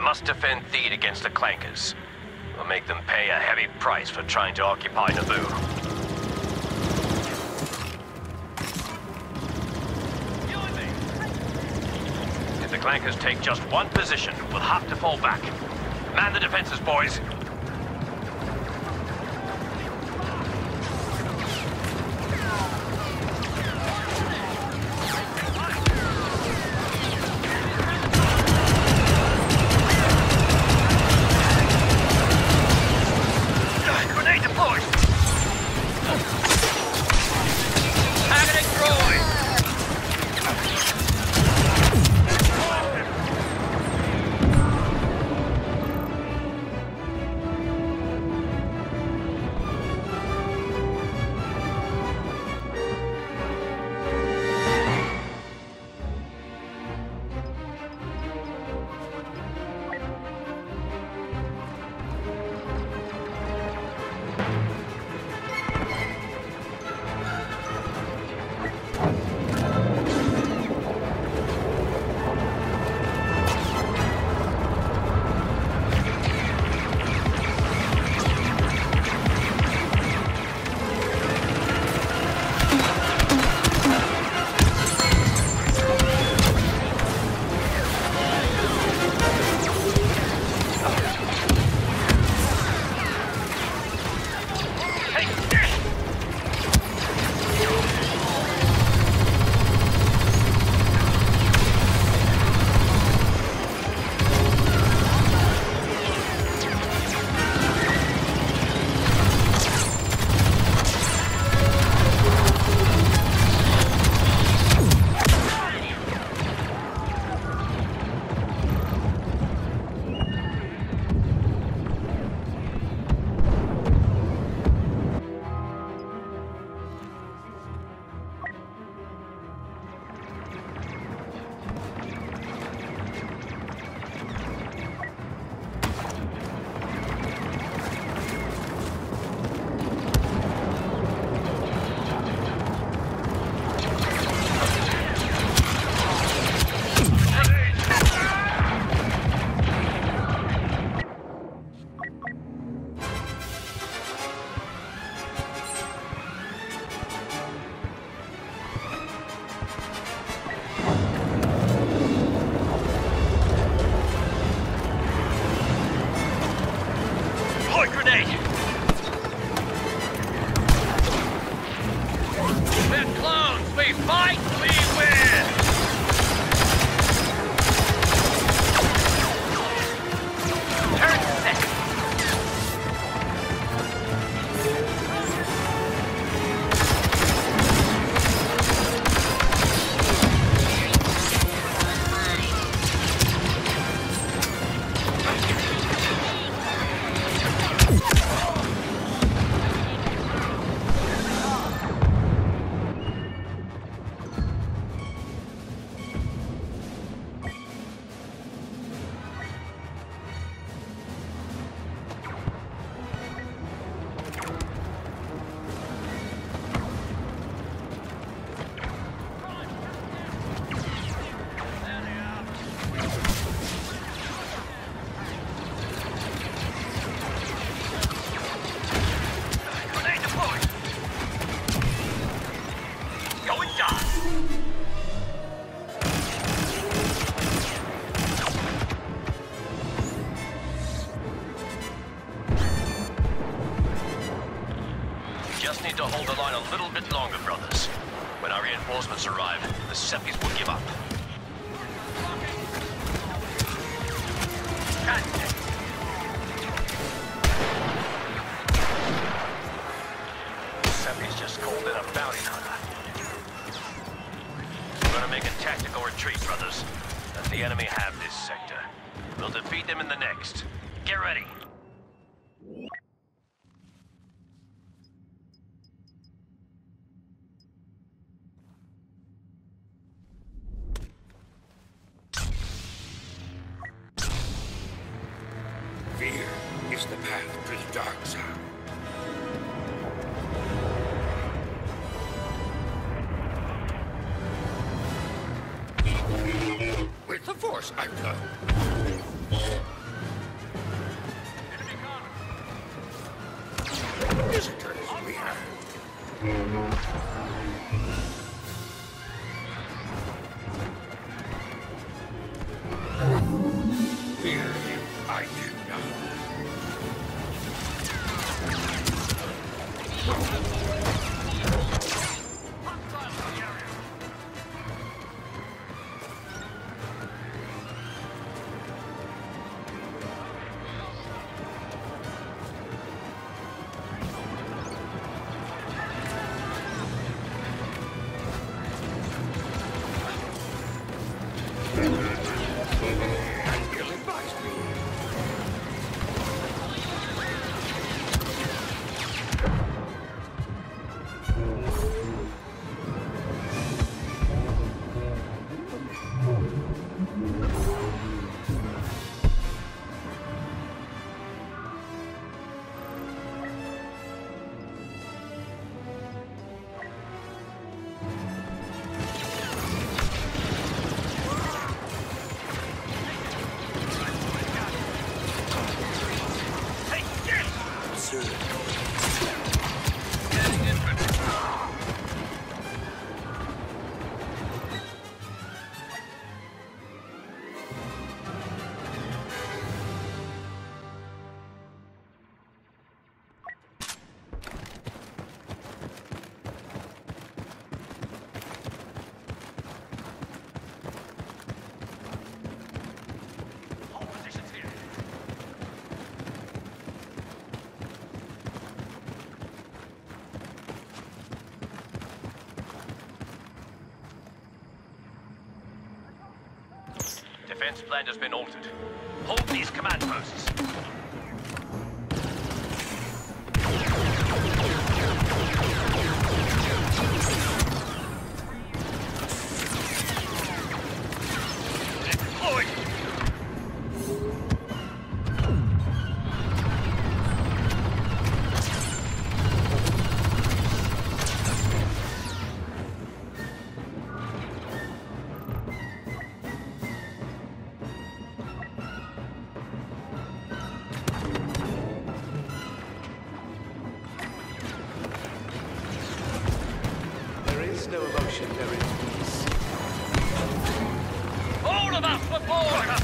must defend Theed against the Clankers. We'll make them pay a heavy price for trying to occupy Naboo. If the Clankers take just one position, we'll have to fall back. Man the defenses, boys. Just need to hold the line a little bit longer, brothers. When our reinforcements arrive, the Seppies will give up. Seppies just called in a bounty hunter. We're gonna make a tactical retreat, brothers. Let the enemy have this sector. We'll defeat them in the next. Get ready. Fear is the path to the dark side. With the Force, I've done. Fear him, I do not. Until advise me. Defense plan has been altered. Hold these command posts. Deploy! There is no emotion, there is peace. All of us aboard!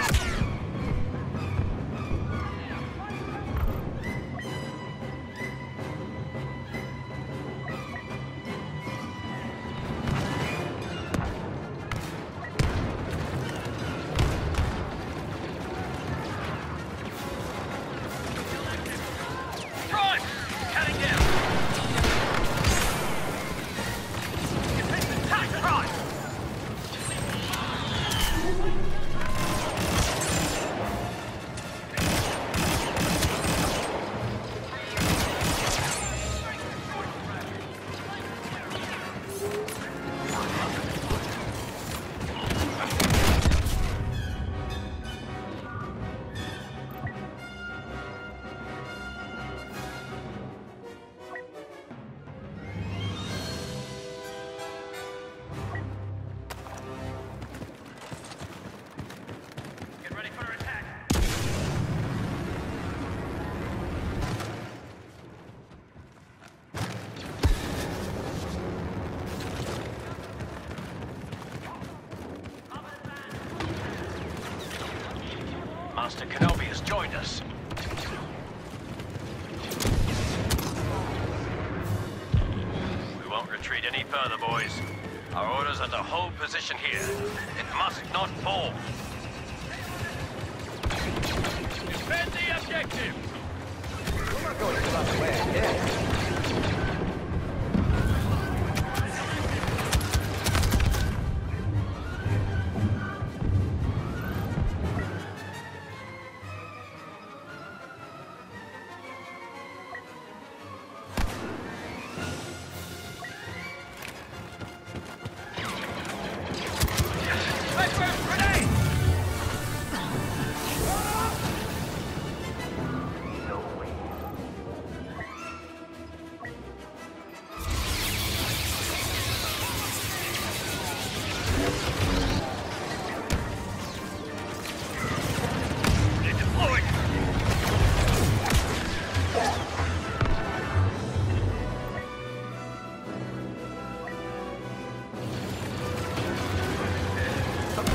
Prime! Cutting down! Attack, Prime! Get ready for attack! Master Kenobi has joined us. We won't retreat any further, boys. Our orders are to hold position here. It must not fall. Defend the objective! We're not going to run away again. Grenade!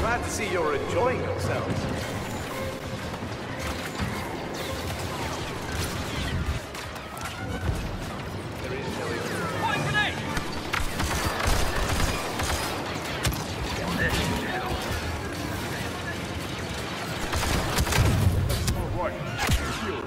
glad to see you're enjoying yourselves. There is no issue. Point grenade! All right. Secure.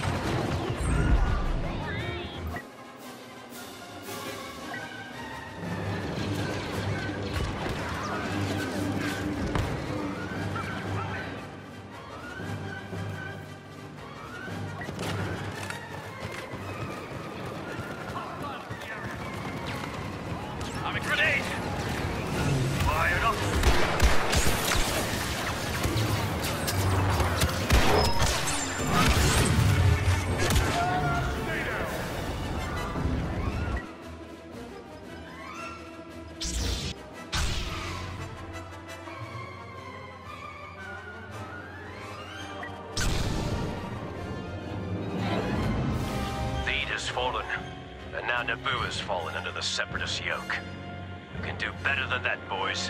I'm a grenade! Fired up! Theed has fallen, and now Naboo has fallen under the Separatist yoke. You can do better than that, boys.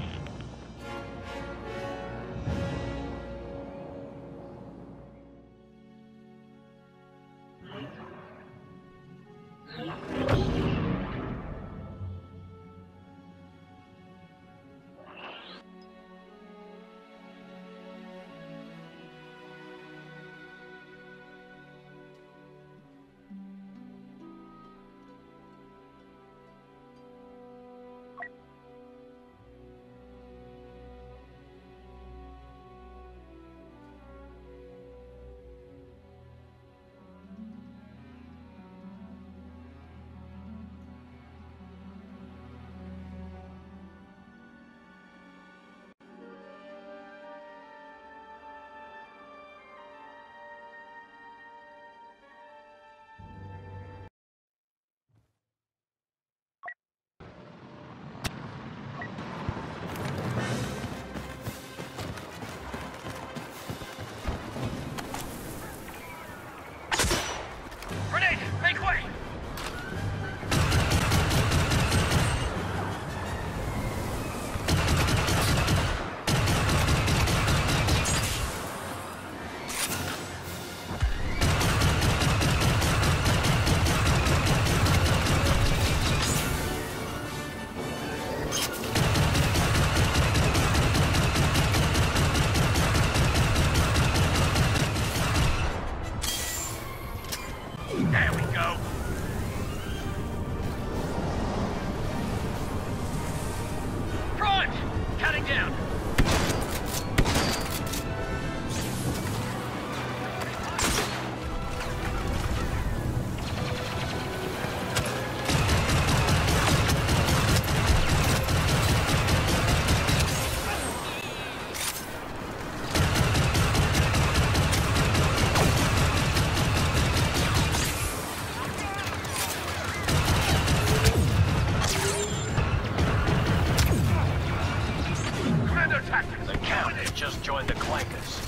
Grenade! Make way! There we go! Primed! Counting down! Commander tactics! The Count has just joined the Clankers.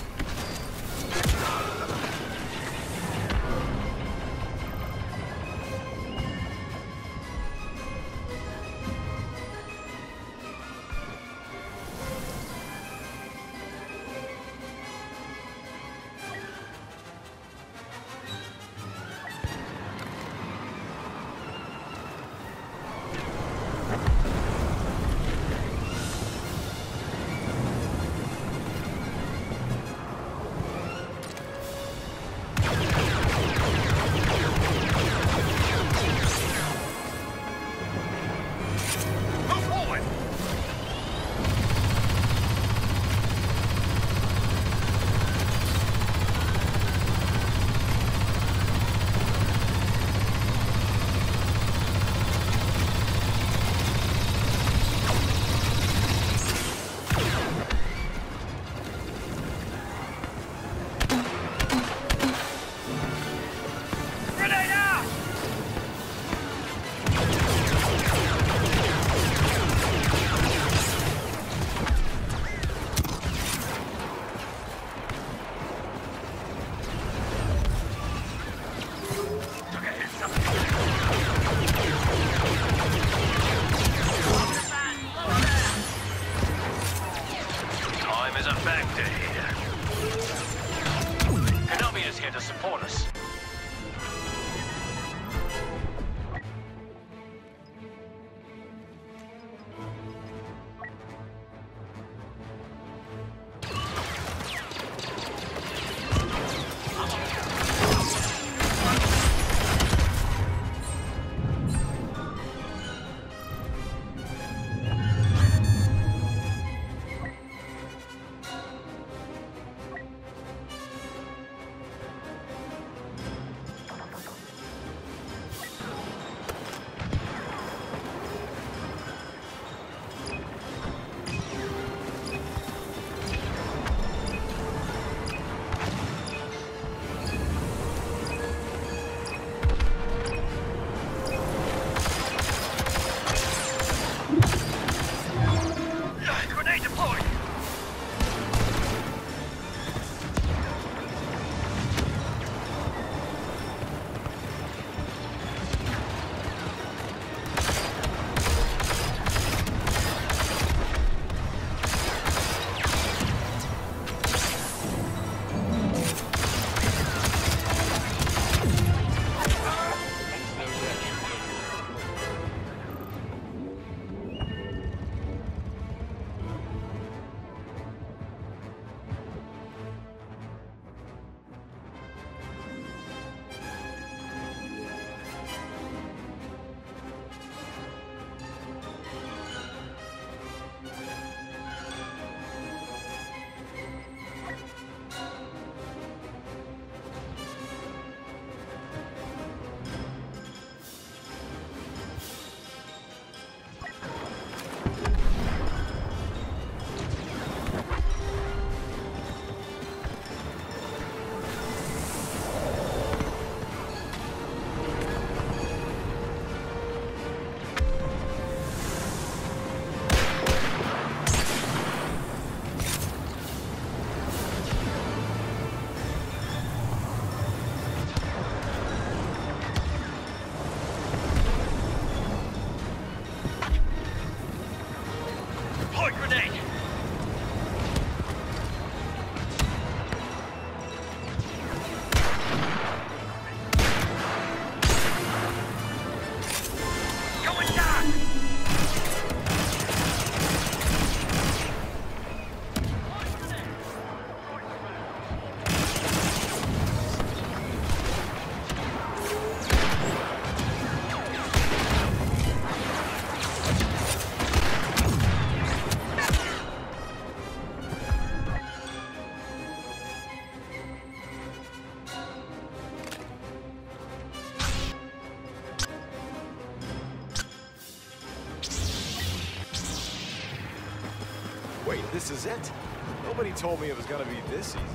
Wait, this is it? Nobody told me it was gonna be this easy.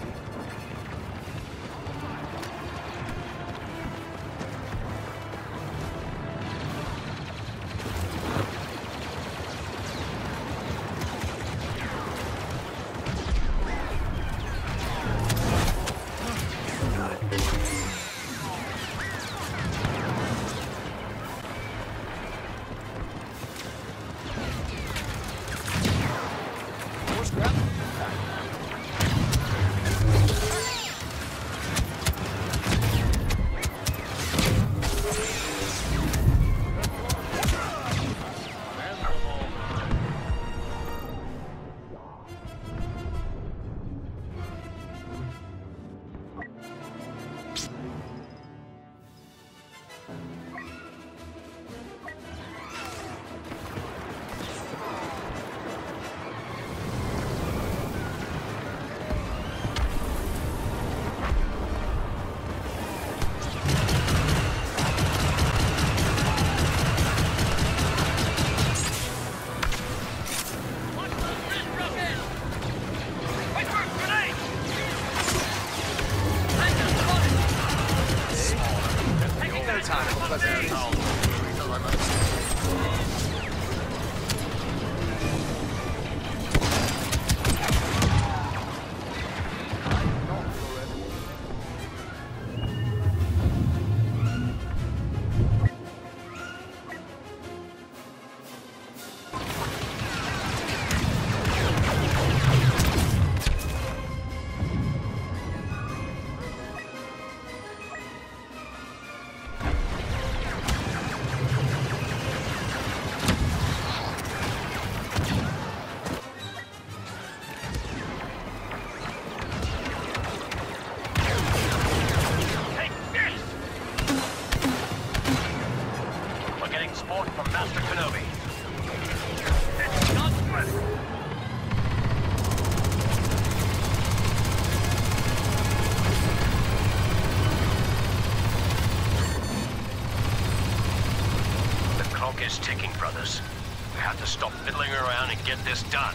Is ticking, brothers. We have to stop fiddling around and get this done.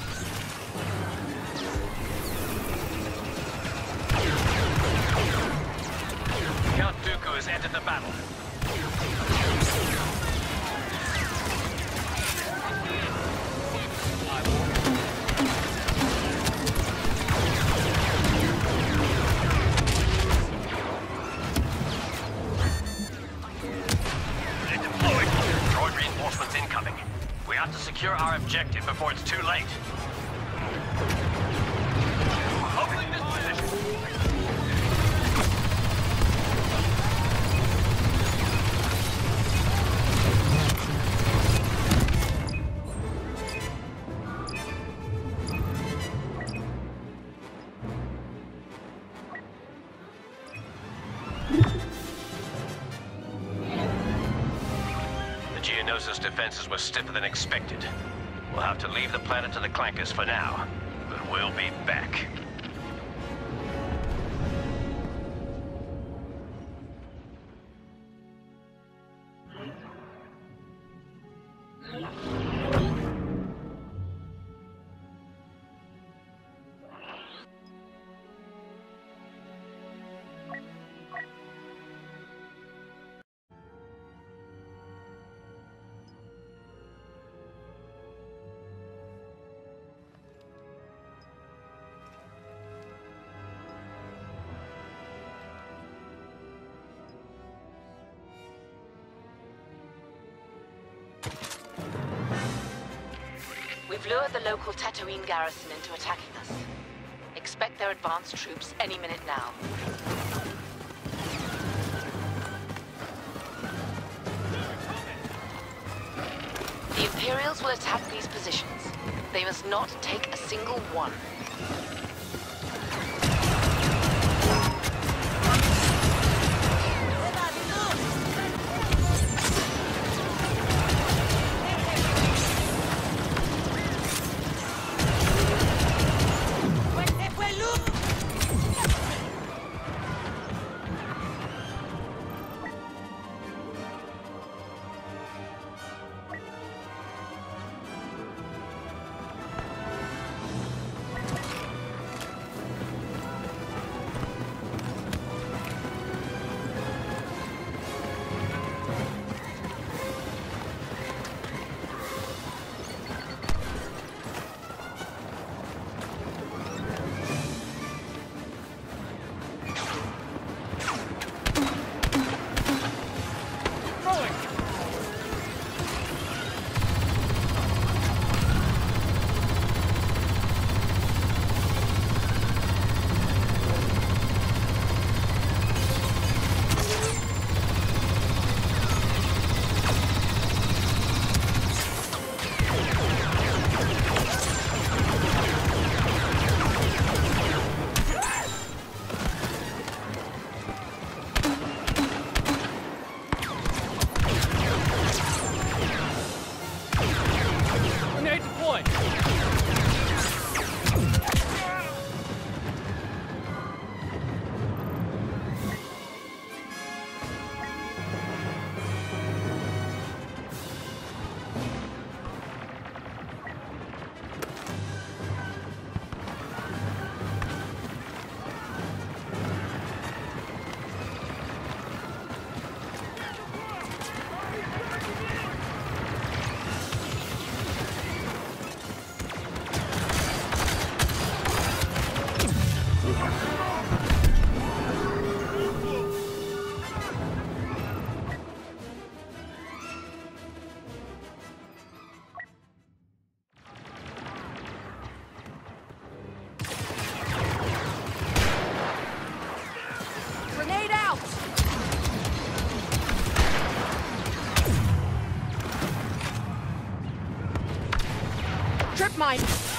Count Dooku has entered the battle. Incoming. We have to secure our objective before it's too late. Holding this position. Geonosis defenses were stiffer than expected. We'll have to leave the planet to the Clankers for now, but we'll be back. We've lured the local Tatooine garrison into attacking us. Expect their advanced troops any minute now. The Imperials will attack these positions. They must not take a single one. Trip mine!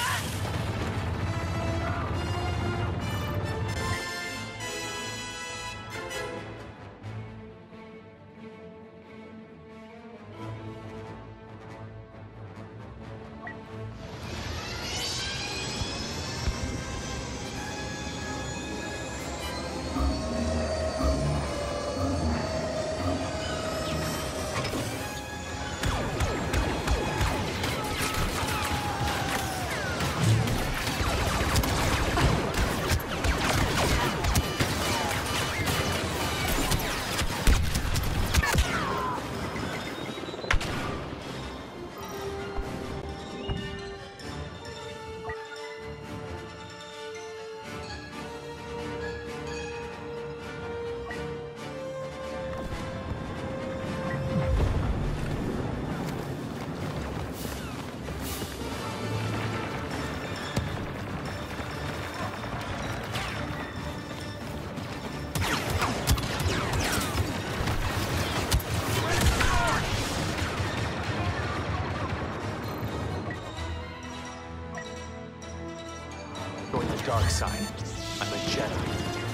Join the dark side. I'm a Jedi.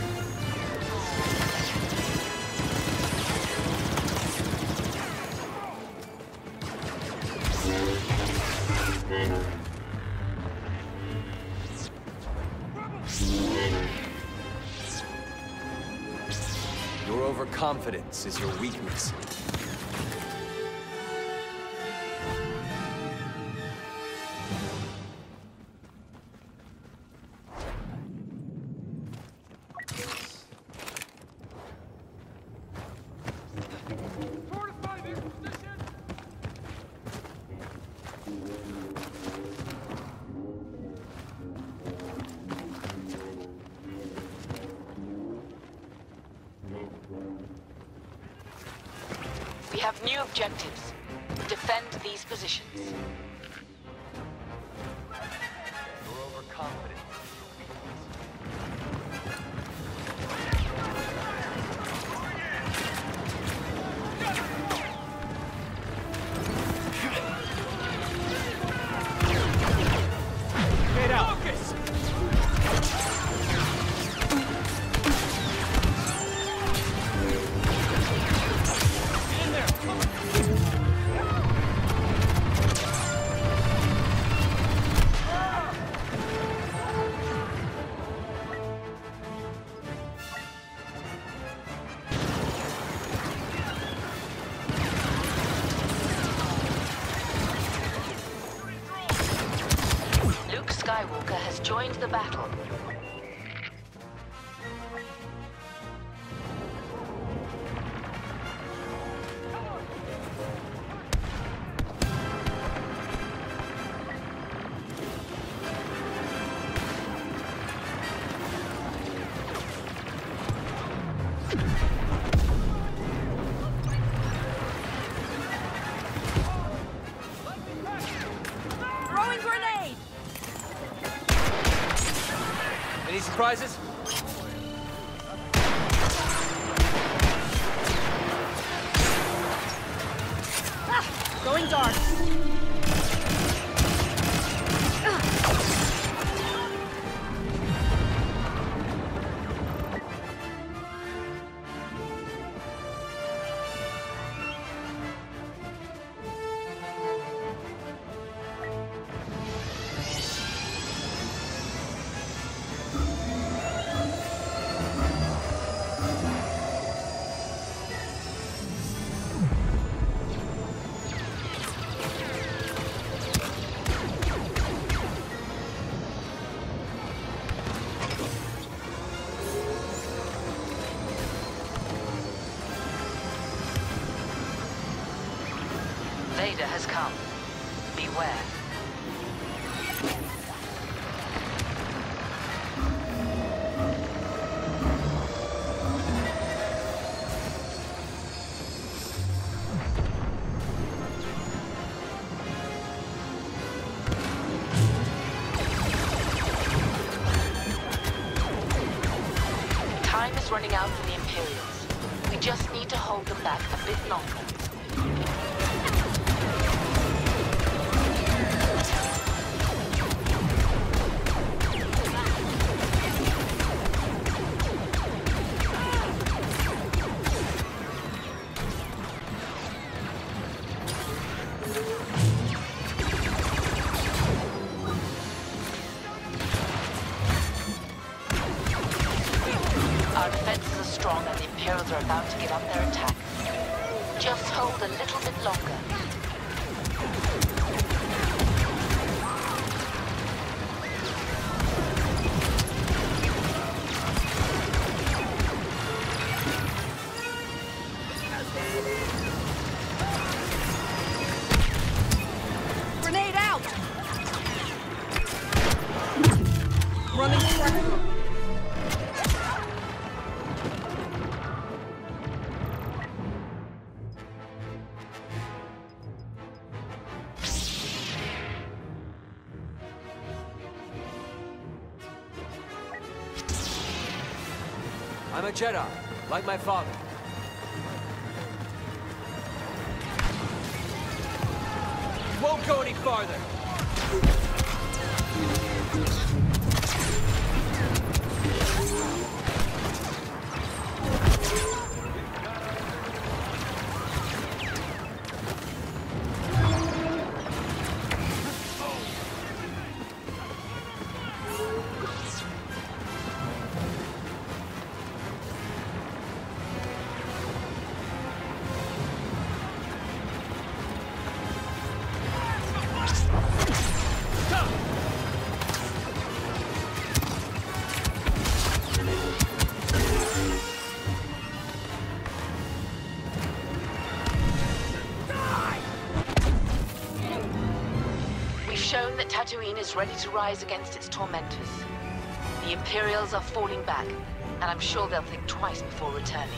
Your overconfidence is your weakness. We have new objectives. Defend these positions. Your overconfidence. Get out! Focus! Luke Skywalker has joined the battle. Throwing grenade! Any surprises? Going dark. Vader has come. Beware. Time is running out for the Imperials. We just need to hold them back a bit longer. to give up their attack. Just hold a little bit longer. Grenade out! Running through. I'm a Jedi, like my father. Won't go any farther. Shown that Tatooine is ready to rise against its tormentors. The Imperials are falling back, and I'm sure they'll think twice before returning.